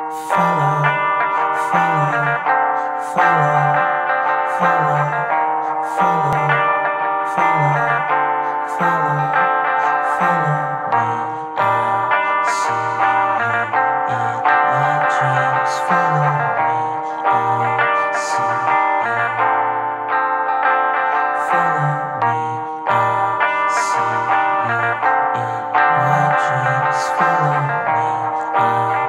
Follow, follow, follow, follow, follow, follow, follow, follow me. I see you in my dreams. Follow me. I see you. Follow me. I see you in my dreams. Follow me. I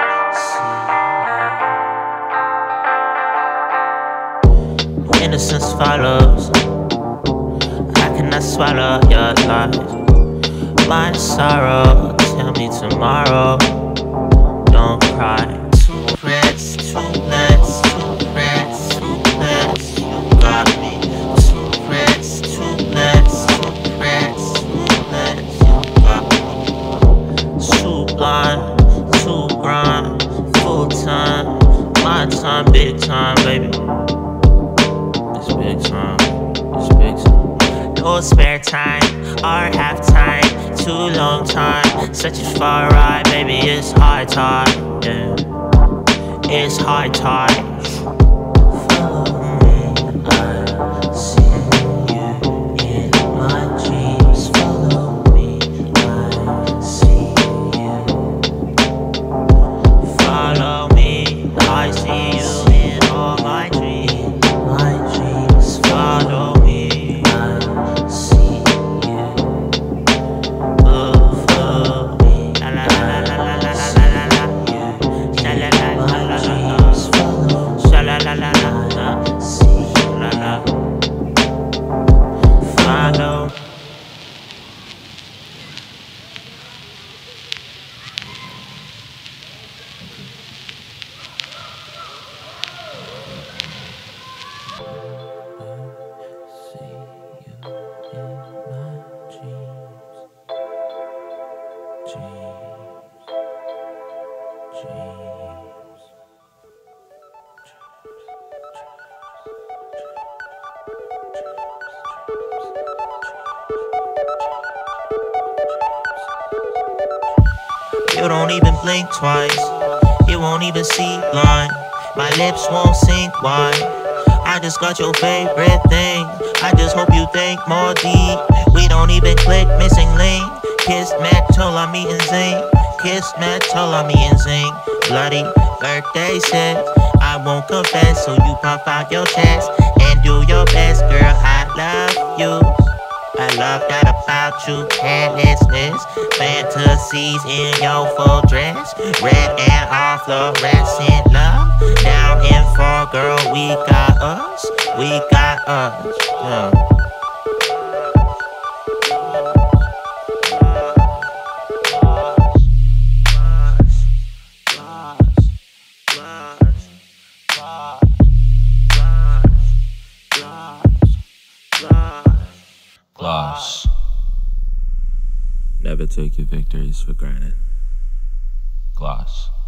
innocence follows. I cannot swallow your lies. My sorrow, tell me tomorrow. Don't cry. Too pressed, too less, too pressed, too less. You got me. Too pressed, too less, too pressed, too less. You got me. Too blind, too grind, full time. My time, big time, baby. Big time, it's big time. No spare time or half time. Too long time, such a far ride, baby. It's high tide, yeah. It's high tide. Follow me, I see you in my dreams. Follow me, I see you. Follow me, I see you in all my dreams. Follow me, I see you. Follow me, la la la la la la la la la. La la la la la la la. La la la la la. See la la. Follow. You don't even blink twice. You won't even see blind. My lips won't sink wide. I just got your favorite thing. I just hope you think more deep. We don't even click, missing link. Kiss metal on me and zing. Kiss metal on me and zing. Bloody birthday sex. I won't confess, so you pop out your chest and do your best, girl. I love you. I love that about you, carelessness. Fantasies in your full dress. Red and all fluorescent love. Down in four, girl, we got us. We got us, yeah. Gloss. Never take your victories for granted. Gloss.